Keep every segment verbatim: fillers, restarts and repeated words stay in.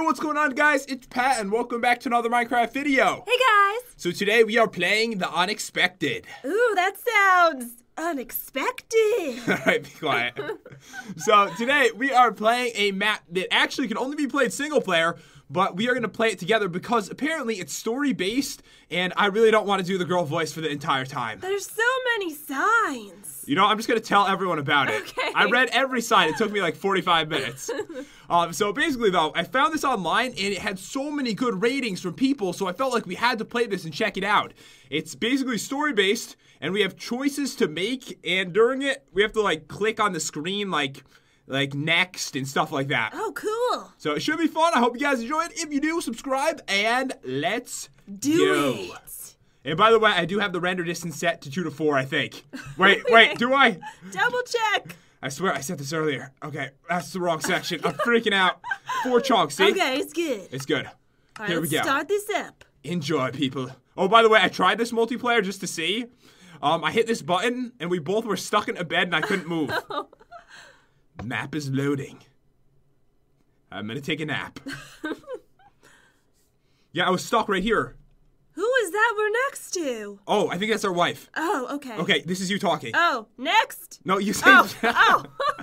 what's going on, guys? It's Pat, and welcome back to another Minecraft video. Hey, guys. So today we are playing The Unexpected. Ooh, that sounds unexpected. All right, be quiet. So today we are playing a map that actually can only be played single player, but we are going to play it together because apparently it's story-based, and I really don't want to do the girl voice for the entire time. There's so many signs. You know, I'm just going to tell everyone about it. Okay. I read every sign. It took me like forty-five minutes. Um, so basically, though, I found this online, and it had so many good ratings from people, so I felt like we had to play this and check it out. It's basically story-based, and we have choices to make, and during it, we have to, like, click on the screen, like, like next and stuff like that. Oh, cool. So it should be fun. I hope you guys enjoy it. If you do, subscribe, and let's Do go. it. And by the way, I do have the render distance set to two to four, I think. Wait, wait, do I? Double check. I swear I said this earlier. Okay, that's the wrong section. I'm freaking out. Four chunks, see? Okay, it's good. It's good. All right, Here we let's go. start this up. Enjoy, people. Oh, by the way, I tried this multiplayer just to see. Um, I hit this button, and we both were stuck in a bed, and I couldn't move. Map is loading. I'm gonna take a nap. Yeah, I was stuck right here. Who is that we're next to? Oh, I think that's our wife. Oh, okay. Okay, this is you talking. Oh, next? No, you say Oh, oh.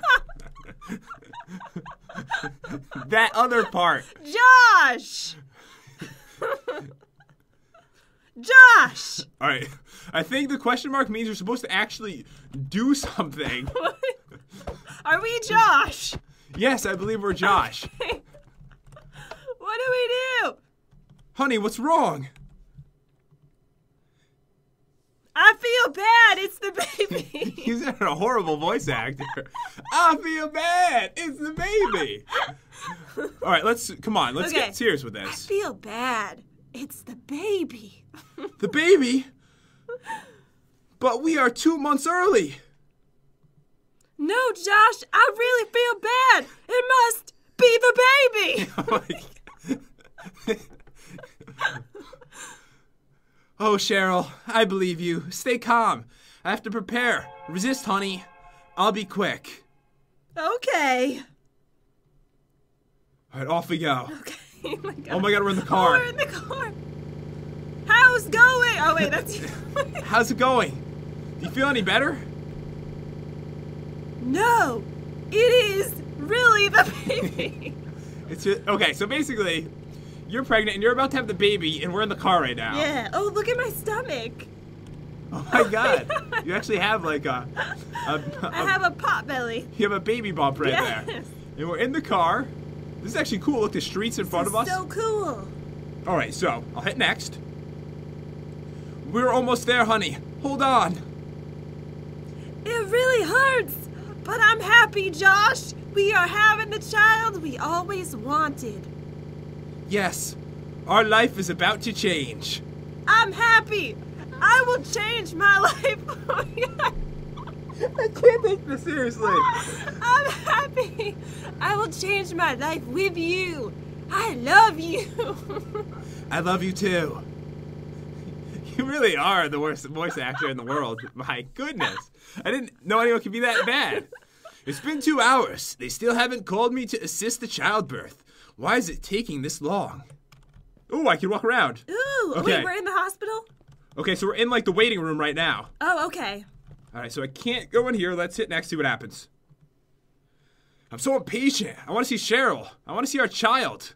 that other part. Josh! Josh! All right. I think the question mark means you're supposed to actually do something. Are we Josh? Yes, I believe we're Josh. Okay. What do we do? Honey, what's wrong? I feel bad. It's the baby. He's a horrible voice actor. I feel bad. It's the baby. All right, let's come on. Let's Okay. get serious with I this. feel bad. It's the baby. The baby? But we are two months early. No, Josh, I really feel bad. It must be the baby. Oh, my God. Oh, Cheryl, I believe you. Stay calm. I have to prepare. Resist, honey. I'll be quick. Okay. All right, off we go. Okay. Oh my God. Oh my God, we're in the Oh, car. we're in the car. How's going? Oh wait, that's you. How's it going? Do you feel any better? No, it is really the baby. It's just, okay, so basically, you're pregnant and you're about to have the baby, and we're in the car right now. Yeah. Oh, look at my stomach. Oh my God. You actually have like a, a, a I have a pot belly. you have a baby bump right Yes. there. And we're in the car. This is actually cool. Look, the streets in front of us. So cool. All right, so I'll hit next. We're almost there, honey. Hold on. It really hurts, but I'm happy, Josh. We are having the child we always wanted. Yes, our life is about to change. I'm happy. I will change my life. Oh my God. I can't take this seriously. I'm happy. I will change my life with you. I love you. I love you too. You really are the worst voice actor in the world. My goodness. I didn't know anyone could be that bad. It's been two hours. They still haven't called me to assist the childbirth. Why is it taking this long? Ooh, I can walk around. Ooh, Okay. wait, we're in the hospital? Okay, so we're in like the waiting room right now. Oh, okay. All right, so I can't go in here. Let's hit next, see what happens. I'm so impatient. I want to see Cheryl. I want to see our child.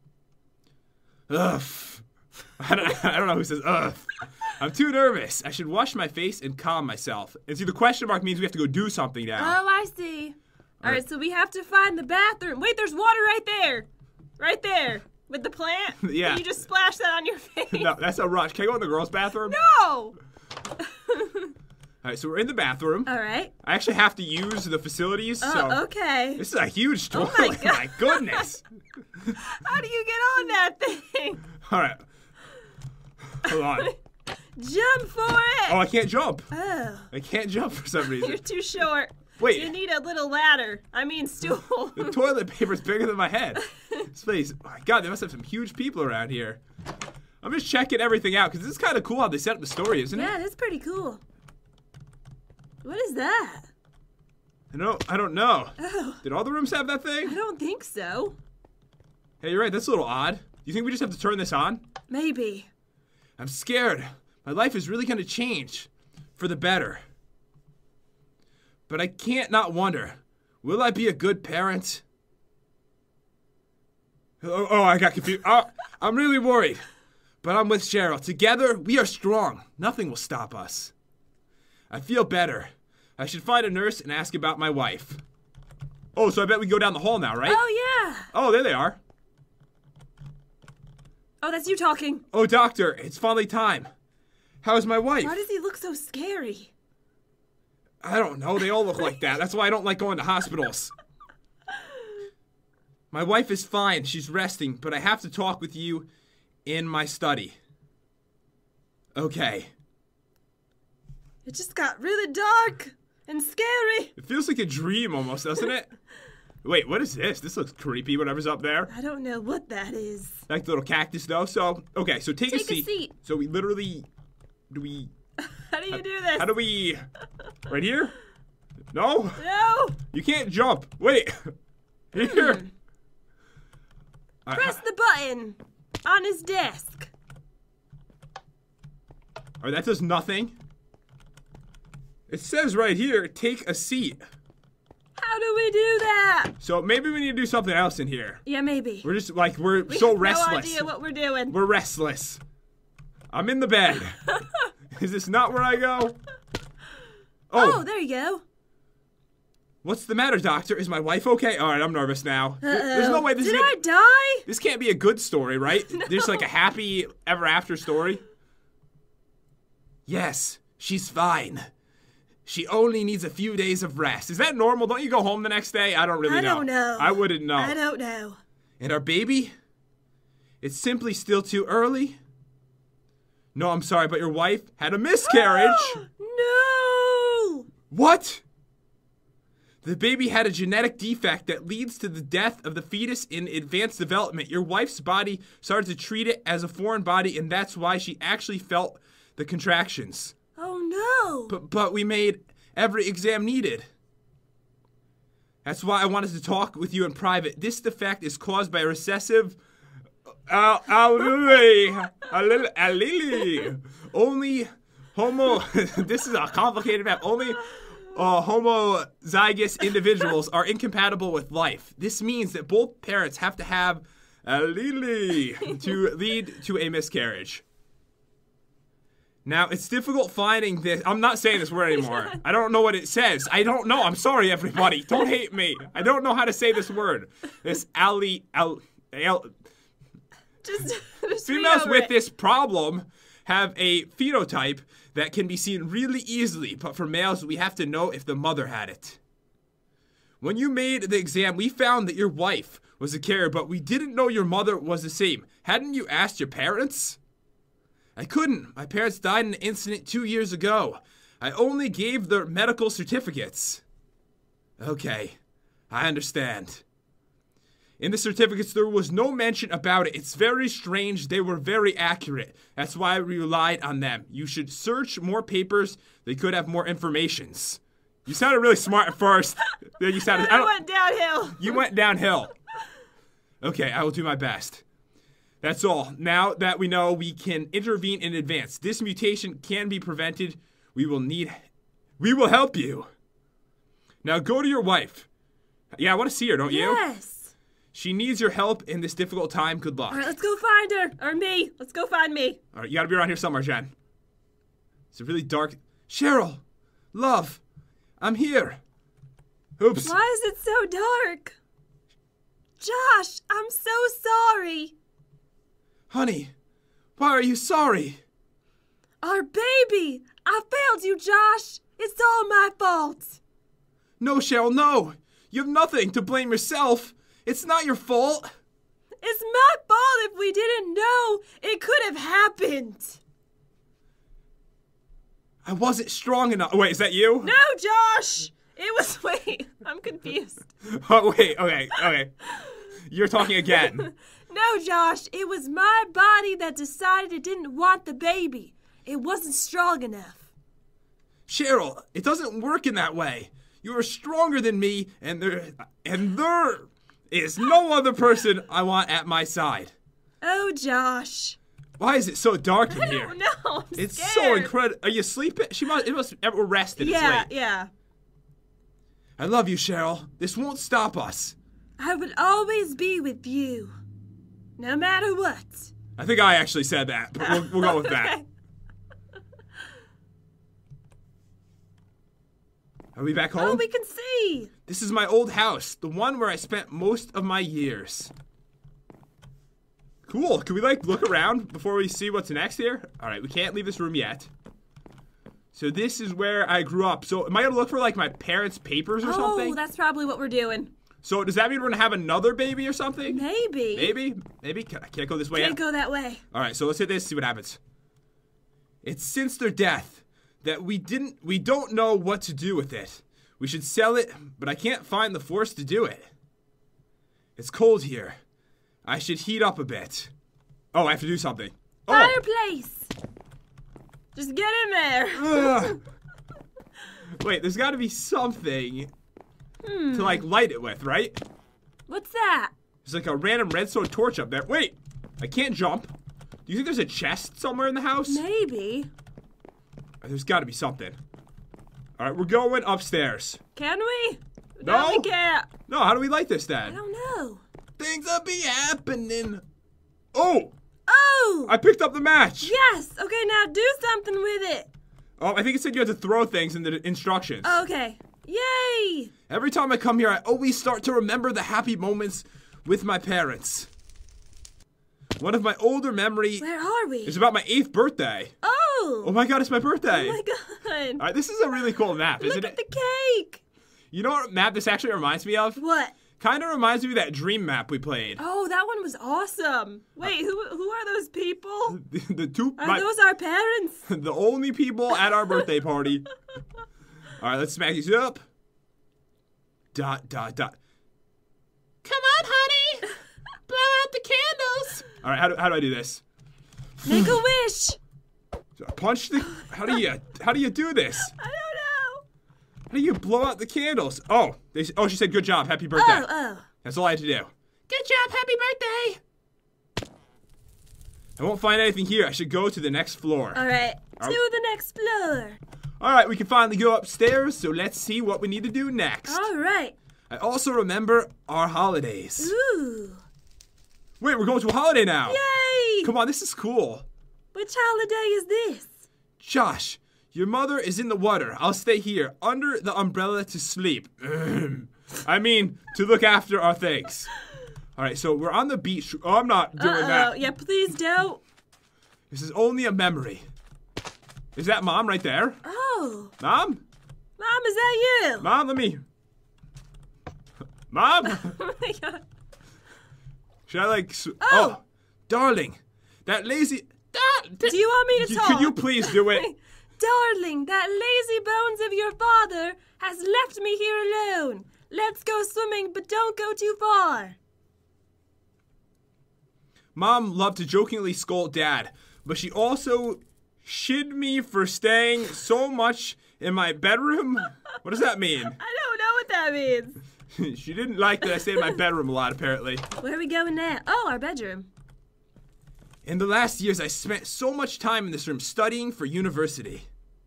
Ugh. I don't, I don't know who says ugh. I'm too nervous. I should wash my face and calm myself. And see, the question mark means we have to go do something now. Oh, I see. All right. right, so we have to find the bathroom. Wait, there's water right there. Right there. With the plant. Yeah. Can you just splash that on your face? No, that's a rush. Can I go in the girls' bathroom? No. All right, so we're in the bathroom. All right. I actually have to use the facilities, Oh, so okay. this is a huge Oh toilet. my my, God. goodness. How do you get on that thing? All right. Hold on. Jump for it. Oh, I can't jump. Oh, I can't jump for some reason. you're too short. Wait. You need a little ladder. I mean stool. The toilet paper's bigger than my head. This place, oh my God, they must have some huge people around here. I'm just checking everything out because this is kind of cool how they set up the story, isn't Yeah, it? that's pretty cool. What is that? I don't, I don't know. Oh, Did all the rooms have that I thing? don't think so. Hey, you're right. That's a little odd. Do you think we just have to turn this on? Maybe. I'm scared. My life is really going to change for the better. But I can't not wonder, will I be a good parent? Oh, oh I got confused. Oh, I'm really worried. But I'm with Cheryl. Together, we are strong. Nothing will stop us. I feel better. I should find a nurse and ask about my wife. Oh, so I bet we go down the hall now, right? Oh, yeah. Oh, there they are. Oh, that's you talking. Oh, doctor, it's finally time. How's my wife? Why does he look so scary? I don't know. They all look like that. That's why I don't like going to hospitals. My wife is fine. She's resting, but I have to talk with you in my study. Okay. It just got really dark and scary. It feels like a dream almost, doesn't it? Wait, what is this? This looks creepy, whatever's up there. I don't know what that is. Like the little cactus, though. So, okay, so take, Take a, seat. a seat. So we literally, do we... How do you do this? How do we... Right here? No? No. You can't jump. Wait. Here. Hmm. Uh, Press the button on his desk. All right, that does nothing. It says right here, take a seat. How do we do that? So maybe we need to do something else in here. Yeah, maybe. We're just like, we're We so have restless. no idea what we're doing. We're restless. I'm in the bed. Is this not where I go? Oh, Oh, there you go. what's the matter, doctor? Is my wife okay? All right, I'm nervous now. There- There's Uh-oh. no way this Did is I gonna- die? This can't be a good story, right? There's like a happy ever after story. Yes, she's fine. She only needs a few days of rest. Is that normal? Don't you go home the next day? I don't really I know. don't know. I wouldn't know. I don't know. And our baby? It's simply still too early? No, I'm sorry, but your wife had a miscarriage. No! What? The baby had a genetic defect that leads to the death of the fetus in advanced development. Your wife's body started to treat it as a foreign body, and that's why she actually felt the contractions. Oh no! But but we made every exam needed. That's why I wanted to talk with you in private. This defect is caused by a recessive uh, allele. Allele. Allele. Only homo. This is a complicated map. Only uh, homozygous individuals are incompatible with life. This means that both parents have to have allele to lead to a miscarriage. Now, it's difficult finding this. I'm not saying this word anymore. I don't know what it says. I don't know. I'm sorry, everybody. Don't hate me. I don't know how to say this word. This ali, al, al, Just, just read females over with it. this problem have a phenotype that can be seen really easily, but for males, we have to know if the mother had it. When you made the exam, we found that your wife was a carrier, but we didn't know your mother was the same. Hadn't you asked your parents? I couldn't. My parents died in an incident two years ago. I only gave their medical certificates. Okay, I understand. In the certificates, there was no mention about it. It's very strange. They were very accurate. That's why we relied on them. You should search more papers. They could have more informations. You sounded really smart at first. Then you sounded. I I don't- went downhill. You went downhill. Okay, I will do my best. That's all. Now that we know we can intervene in advance, this mutation can be prevented. We will need. We will help you. Now go to your wife. Yeah, I want to see her, don't you? Yes. She needs your help in this difficult time. Good luck. All right, let's go find her. Or me. Let's go find me. All right, you gotta be around here somewhere, Jen. It's a really dark. Cheryl, love, I'm here. Oops. Why is it so dark? Josh, I'm so sorry. Honey, why are you sorry? Our baby. I failed you, Josh. It's all my fault. No, Cheryl, no. You have nothing to blame yourself. It's not your fault. It's my fault if we didn't know it could have happened. I wasn't strong enough. Wait, is that you? No, Josh. It was. Wait, I'm confused. Oh, wait, okay, okay. You're talking again. No, Josh. It was my body that decided it didn't want the baby. It wasn't strong enough. Cheryl, it doesn't work in that way. You are stronger than me, and there, and there, is no other person I want at my side. Oh, Josh. Why is it so dark in I here? don't know. I'm It's scared. so incredible. Are you sleeping? She must. It must. We're rested. It's Yeah, late. yeah. I love you, Cheryl. This won't stop us. I will always be with you, no matter what. I think I actually said that, but we'll, we'll go with that. Okay. Are we back home? Oh, we can see. This is my old house, the one where I spent most of my years. Cool. Can we, like, look around before we see what's next here? All right, we can't leave this room yet. So this is where I grew up. So am I going to look for, like, my parents' papers or Oh, something? that's probably what we're doing. So does that mean we're going to have another baby or something? Maybe. Maybe? Maybe? I can't go this way Can't yet. go that way. All right, so let's hit this, see what happens. It's since their death that we didn't, we don't know what to do with it. We should sell it, but I can't find the force to do it. It's cold here. I should heat up a bit. Oh, I have to do something. Oh, Fireplace. Just get in there. ugh. Wait, there's got to be something Hmm. to like light it with, right? What's that? There's like a random redstone torch up there. Wait, I can't jump. Do you think there's a chest somewhere in the house? Maybe. There's got to be something. All right, we're going upstairs. Can we? No. we can't. No, how do we light this I then? don't know. Things will be happening. Oh, Oh! I picked up the match. Yes! Okay, now do something with it. Oh, I think it said you had to throw things in the instructions. Okay. Yay! Every time I come here, I always start to remember the happy moments with my parents. One of my older memories Where are we? is about my eighth birthday. Oh! Oh my god, it's my birthday. Oh my god. All right, this is a really cool map, isn't Look at it? the cake. You know what map this actually reminds me of? What? Kind of reminds me of that dream map we played. Oh, that one was awesome. Wait, who who are those people? The, the two, Are my- those our parents? the only people at our birthday party. All right, let's smack these up. Dot, dot, dot. Come on, honey. Blow out the candles. All right, how do, how do I do this? Make a wish. Punch the, how do you, how do you do this? I don't know. How do you blow out the candles? Oh, they, oh, she said good job, happy birthday. Oh, oh. That's all I had to do. Good job, happy birthday. I won't find anything here. I should go to the next floor. All right. Are- To the next floor. All right, we can finally go upstairs, so let's see what we need to do next. All right. I also remember our holidays. Ooh. Wait, we're going to a holiday now. Yay! Come on, this is cool. Which holiday is this? Josh, your mother is in the water. I'll stay here under the umbrella to sleep. Ahem. I mean, to look after our things. All right, so we're on the beach. Oh, I'm not doing Uh-oh. that. Yeah, please don't. This is only a memory. Is that Mom right there? Oh. Mom? Mom, is that you? Mom, let me. Mom? Oh my god. Should I like. s- Oh. darling. That lazy. Da- da- Do you want me to Y- talk? Could you please do it? Darling, that lazy bones of your father has left me here alone. Let's go swimming, but don't go too far. Mom loved to jokingly scold Dad, but she also shid me for staying so much in my bedroom. What does that mean? I don't know what that means. She didn't like that I stayed in my bedroom a lot, apparently. Where are we going now? Oh, our bedroom. In the last years, I spent so much time in this room studying for university.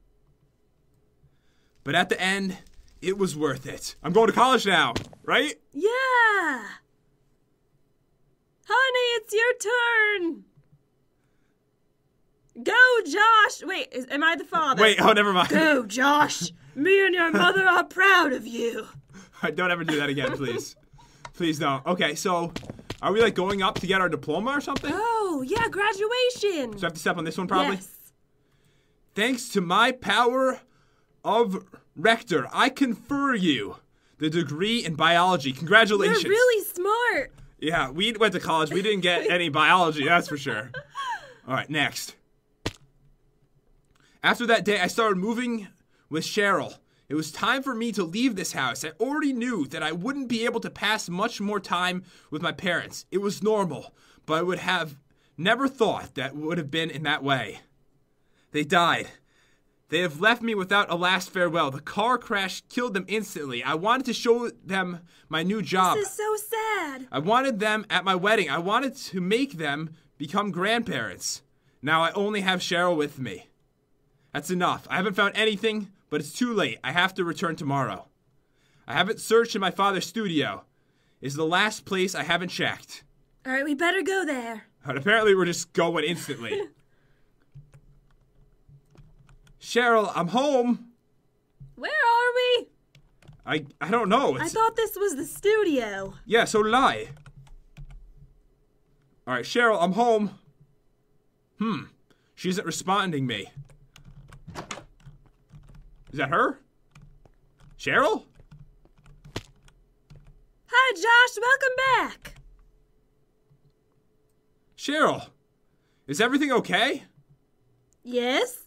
But at the end, it was worth it. I'm going to college now, right? Yeah. Honey, it's your turn. Go, Josh. Wait, is, am I the father? Wait, oh, never mind. Go, Josh. Me and your mother are proud of you. Don't ever do that again, please. Please don't. Okay, so are we like going up to get our diploma or something? Oh, yeah, graduation. So I have to step on this one probably? Yes. Thanks to my power of rector, I confer you the degree in biology. Congratulations. You're really smart. Yeah, we went to college. We didn't get any biology, that's for sure. All right, next. After that day, I started moving with Cheryl. It was time for me to leave this house. I already knew that I wouldn't be able to pass much more time with my parents. It was normal, but I would have never thought that would have been in that way. They died They have left me without a last farewell. The car crash killed them instantly. I wanted to show them my new job. This is so sad. I wanted them at my wedding. I wanted to make them become grandparents. Now I only have Cheryl with me. That's enough. I haven't found anything, but it's too late. I have to return tomorrow. I haven't searched in my father's studio. It's the last place I haven't checked. All right, we better go there. But apparently we're just going instantly. Cheryl, I'm home. Where are we? I I don't know. I It's, thought this was the studio. yeah, so did I. All right, Cheryl, I'm home. Hmm. She isn't responding me. Is that her? Cheryl? Hi, Josh. Welcome back. Cheryl, is everything okay? Yes?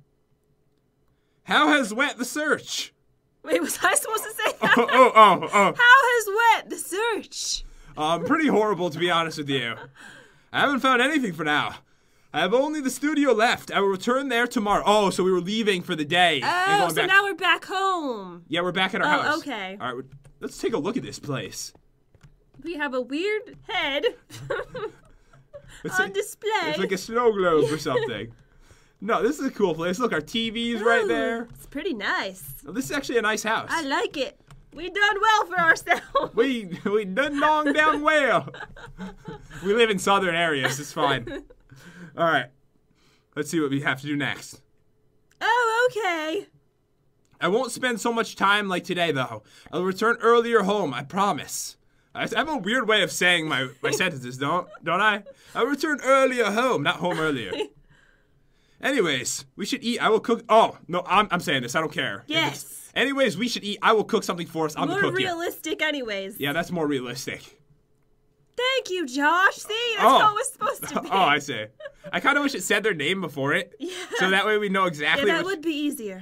How has went the search? Wait, was I supposed to say Oh, that? oh, oh, oh. How has went the search? Um, pretty horrible, to be honest with you. I haven't found anything for now. I have only the studio left. I will return there tomorrow. Oh, so we were leaving for the day. and Oh, going so back. now we're back home. Yeah, we're back at our Oh, house. okay. All right, we're- let's take a look at this place. We have a weird head It's on like, display. it's like a snow globe or something. No, this is a cool place. Look, our T V's right Ooh, there. It's pretty nice. Oh, this is actually a nice house. I like it. We done well for ourselves. we we done long down well. We live in southern areas. It's fine. All right, let's see what we have to do next. Oh, okay. I won't spend so much time like today, though. I'll return earlier home, I promise. I I have a weird way of saying my, my sentences, don't don't I? I'll return earlier home, not home earlier. Anyways, we should eat. I will cook. Oh, no, I'm, I'm saying this. I don't care. If Yes. it's- Anyways, we should eat. I will cook something for us. I'm More the cook here. realistic anyways. Yeah, that's more realistic. Thank you, Josh. See, that's Oh. how it was supposed to be. Oh, I see. I kind of wish it said their name before it. Yeah. So that way we know Yeah, exactly that what... would be easier.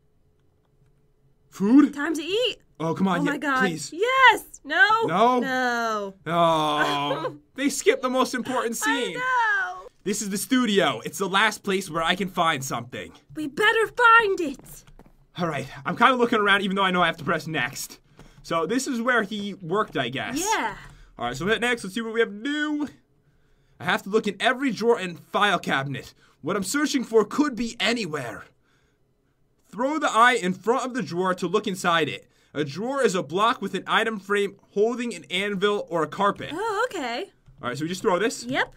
Food? Time to eat. Oh, come on. Oh yeah, my god. Please. Yes. No. No? No. Oh, they skipped the most important I scene. know. This is the studio. It's the last place where I can find something. We better find it. All right, I'm kind of looking around even though I know I have to press next. So this is where he worked, I guess. Yeah. All right, so hit next. Let's see what we have to do. I have to look in every drawer and file cabinet. What I'm searching for could be anywhere. Throw the eye in front of the drawer to look inside it. A drawer is a block with an item frame holding an anvil or a carpet. Oh, okay. All right, so we just throw this. Yep.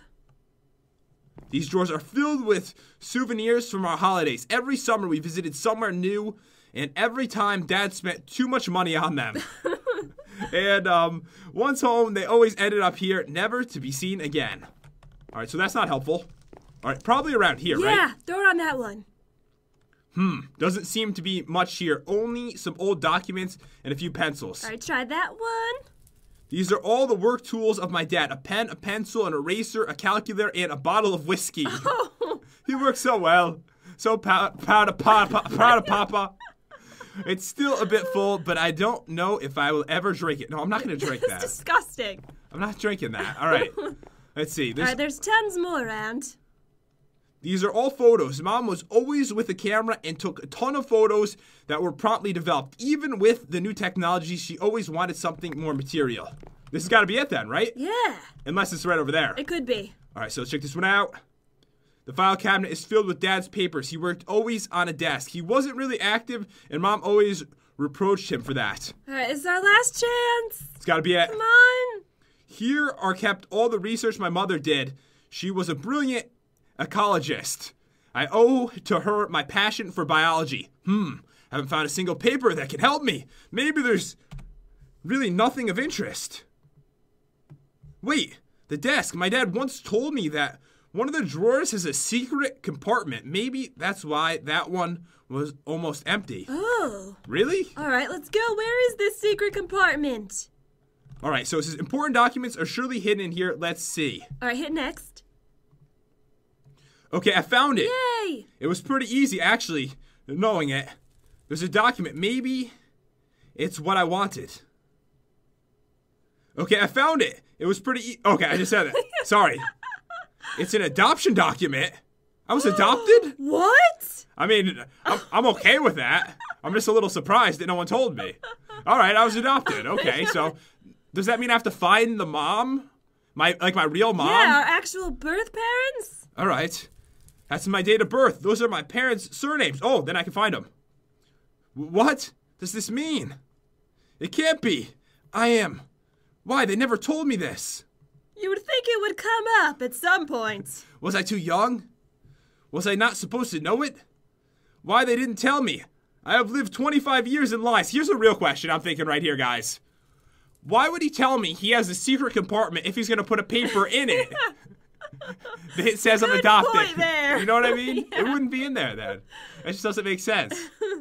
These drawers are filled with souvenirs from our holidays. Every summer we visited somewhere new, and every time Dad spent too much money on them. And um, once home, they always ended up here, never to be seen again. All right, so that's not helpful. All right, probably around here, Yeah. right? Throw it on that one. Hmm, doesn't seem to be much here. Only some old documents and a few pencils. All right, try that one. These are all the work tools of my dad. A pen, a pencil, an eraser, a calculator, and a bottle of whiskey. Oh. He works so well. So proud, proud of Papa. Proud of Papa. It's still a bit full, but I don't know if I will ever drink it. No, I'm not going to drink It's that. disgusting. I'm not drinking that. All right. Let's see. All There's, right, there's tons more around. these are all photos. Mom was always with a camera and took a ton of photos that were promptly developed. Even with the new technology, she always wanted something more material. This has got to be it then, right? Yeah. Unless it's right over there. It could be. All right, so let's check this one out. The file cabinet is filled with Dad's papers. He worked always on a desk. He wasn't really active, and Mom always reproached him for that. All right, it's our last chance. It's got to be it. Come on. Here are kept all the research my mother did. She was a brilliant ecologist. I owe to her my passion for biology. Hmm, haven't found a single paper that can help me. Maybe there's really nothing of interest. Wait, the desk. My dad once told me that one of the drawers has a secret compartment. Maybe that's why that one was almost empty. Oh. Really? All right, let's go. Where is this secret compartment? All right, so it says important documents are surely hidden in here. Let's see. All right, hit next. Okay, I found it. Yay. It was pretty easy, actually, knowing it. There's a document. Maybe it's what I wanted. Okay, I found it. It was pretty e- Okay, I just said that. Sorry. It's an adoption document. I was adopted? What? I mean, I'm, I'm okay with that. I'm just a little surprised that no one told me. All right, I was adopted. Okay, so does that mean I have to find the mom? My like my real mom? Yeah, our actual birth parents? All right. That's my date of birth. Those are my parents' surnames. Oh, then I can find them. W- what does this mean? It can't be. I am. Why? They never told me this. You would think it would come up at some point. Was I too young? Was I not supposed to know it? Why they didn't tell me? I have lived twenty-five years in lies. Here's a real question I'm thinking right here, guys. Why would he tell me he has a secret compartment if he's going to put a paper in it that says I'm Good adopted? point there. You know what I mean? Yeah. It wouldn't be in there then. It just doesn't make sense.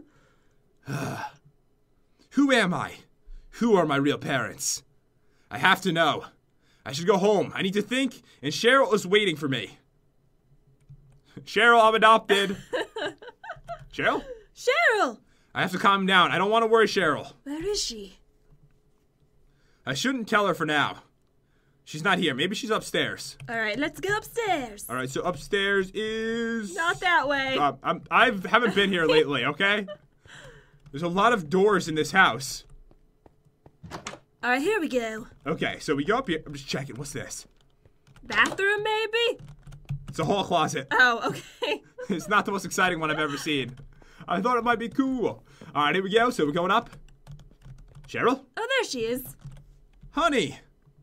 Who am I? Who are my real parents? I have to know. I should go home. I need to think, and Cheryl is waiting for me. Cheryl, I'm adopted. Cheryl? Cheryl! I have to calm down. I don't want to worry Cheryl. Where is she? I shouldn't tell her for now. She's not here. Maybe she's upstairs. All right, let's go upstairs. All right, so upstairs is... Not that way. Uh, I'm, I haven't been here lately, okay? There's a lot of doors in this house. All right, here we go. Okay, so we go up here. I'm just checking. What's this? Bathroom, maybe? It's a hall closet. Oh, okay. It's not the most exciting one I've ever seen. I thought it might be cool. All right, here we go. So we're going up. Cheryl? Oh, there she is. Honey.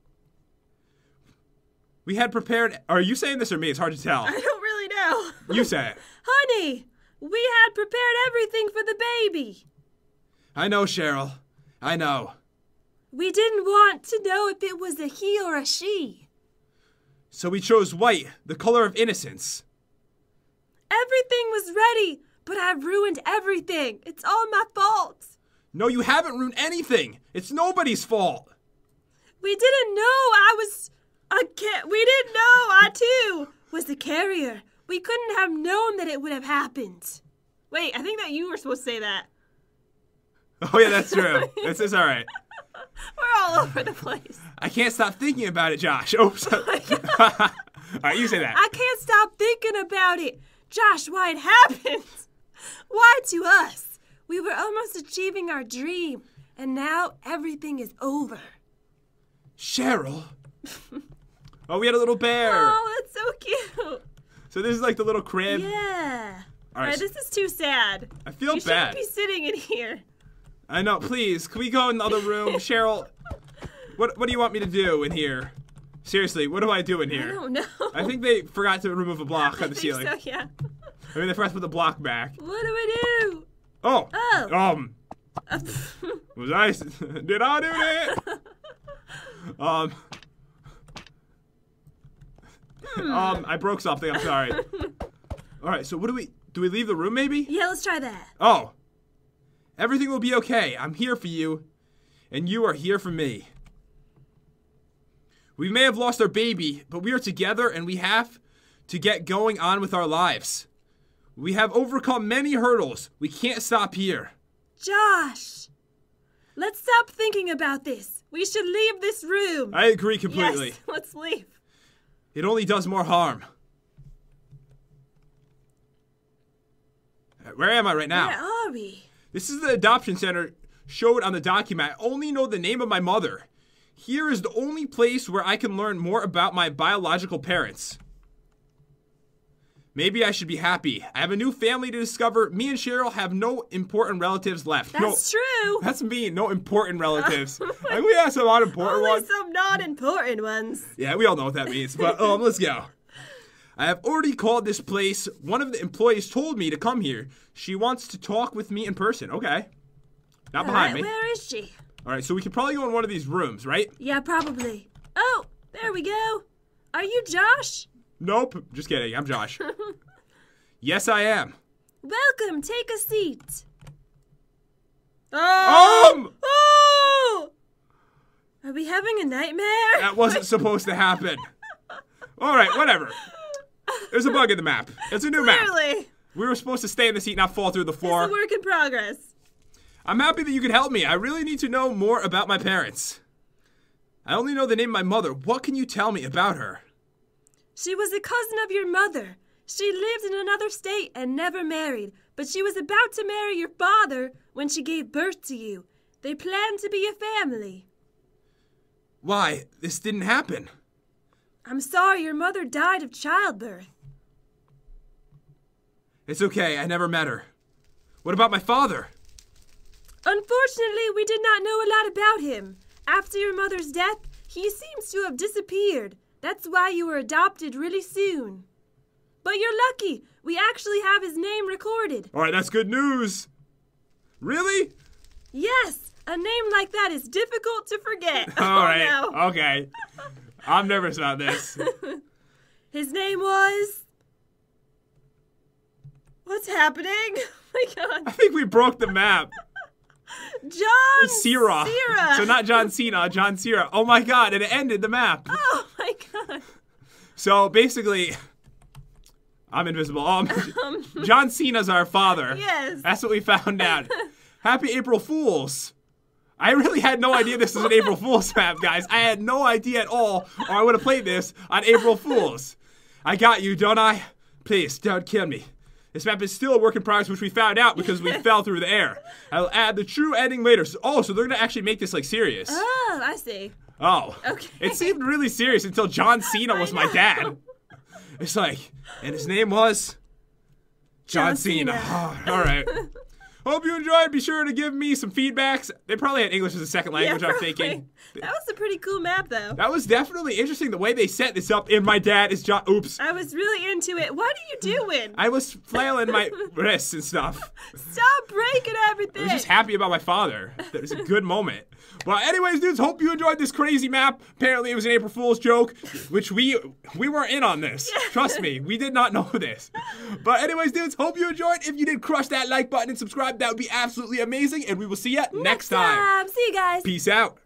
We had prepared... Are you saying this or me? It's hard to tell. I don't really know. You say it. Honey, we had prepared everything for the baby. I know, Cheryl. I know. We didn't want to know if it was a he or a she. So we chose white, the color of innocence. Everything was ready, but I've ruined everything. It's all my fault. No, you haven't ruined anything. It's nobody's fault. We didn't know I was a ca- We didn't know I, too, was the carrier. We couldn't have known that it would have happened. Wait, I think that you were supposed to say that. Oh, yeah, that's true. This is all right. We're all over the place. I can't stop thinking about it, Josh. Oops. All right, you say that. I can't stop thinking about it. Josh, why it happened? Why to us? We were almost achieving our dream, and now everything is over. Cheryl. Oh, we had a little bear. Oh, that's so cute. So this is like the little crib. Yeah. All All right, right, this is too sad. I feel you bad. shouldn't be sitting in here. I know. Please, can we go in the other room? Cheryl, what what do you want me to do in here? Seriously, what do I do in I here? don't know. I think they forgot to remove a block I on the think ceiling. so, yeah. I mean, they forgot to put the block back. What do we do? Oh. Oh. Um. Was I? Did I do that? um. Um. I broke something. I'm sorry. All right. So what do we? Do we leave the room? Maybe. Yeah, let's try that. Oh. Everything will be okay. I'm here for you, and you are here for me. We may have lost our baby, but we are together, and we have to get going on with our lives. We have overcome many hurdles. We can't stop here. Josh, let's stop thinking about this. We should leave this room. I agree completely. Yes, let's leave. It only does more harm. Where am I right now? Where are we? This is the adoption center showed on the document. I only know the name of my mother. Here is the only place where I can learn more about my biological parents. Maybe I should be happy. I have a new family to discover. Me and Cheryl have no important relatives left. That's no, true. That's me. No important relatives. Like, we have some unimportant Only ones. some non-important ones. Yeah, we all know what that means. But um, let's go. I have already called this place. One of the employees told me to come here. She wants to talk with me in person. Okay. Not All behind right, me. where is she? All right, so we could probably go in one of these rooms, right? Yeah, probably. Oh, there we go. Are you Josh? Nope. Just kidding. I'm Josh. Yes, I am. Welcome. Take a seat. Oh! Um! Oh! Are we having a nightmare? That wasn't supposed to happen. All right, whatever. There's a bug in the map. It's a new map. Clearly. We were supposed to stay in the seat, not fall through the It's floor. a work in progress. I'm happy that you could help me. I really need to know more about my parents. I only know the name of my mother. What can you tell me about her? She was a cousin of your mother. She lived in another state and never married, but she was about to marry your father when she gave birth to you. They planned to be a family. Why? This didn't happen. I'm sorry, your mother died of childbirth. It's okay, I never met her. What about my father? Unfortunately, we did not know a lot about him. After your mother's death, he seems to have disappeared. That's why you were adopted really soon. But you're lucky. We actually have his name recorded. All right, that's good news. Really? Yes, a name like that is difficult to forget. All oh, right, no. okay. I'm nervous about this. His name was... What's happening? Oh my God. I think we broke the map. John Cena. Cena. So not John Cena, John Cena. Oh my God, and it ended the map. Oh my God. So basically, I'm invisible. Um, John Cena's our father. Yes. That's what we found out. Happy April Fools. I really had no idea this was an April Fool's map, guys. I had no idea at all, or I would have played this on April Fools. I got you, don't I? Please, don't kill me. This map is still a work in progress, which we found out because we fell through the air. I'll add the true ending later. So, oh, so they're going to actually make this, like, serious. Oh, I see. Oh. Okay. It seemed really serious until John Cena was my dad. It's like, and his name was John, John Cena. Cena. Oh, all right. Hope you enjoyed. Be sure to give me some feedbacks. They probably had English as a second language, Yeah, I'm probably. thinking. That was a pretty cool map, though. That was definitely interesting the way they set this up. And my dad is John. Oops. I was really into it. What are you doing? I was flailing my wrists and stuff. Stop breaking everything. I was just happy about my father. That was a good moment. But anyways, dudes, hope you enjoyed this crazy map. Apparently it was an April Fool's joke, which we we weren't in on this. Trust me, we did not know this. But anyways, dudes, hope you enjoyed. If you did, crush that like button and subscribe. That would be absolutely amazing. And we will see you next, Next time. time. See you guys. Peace out.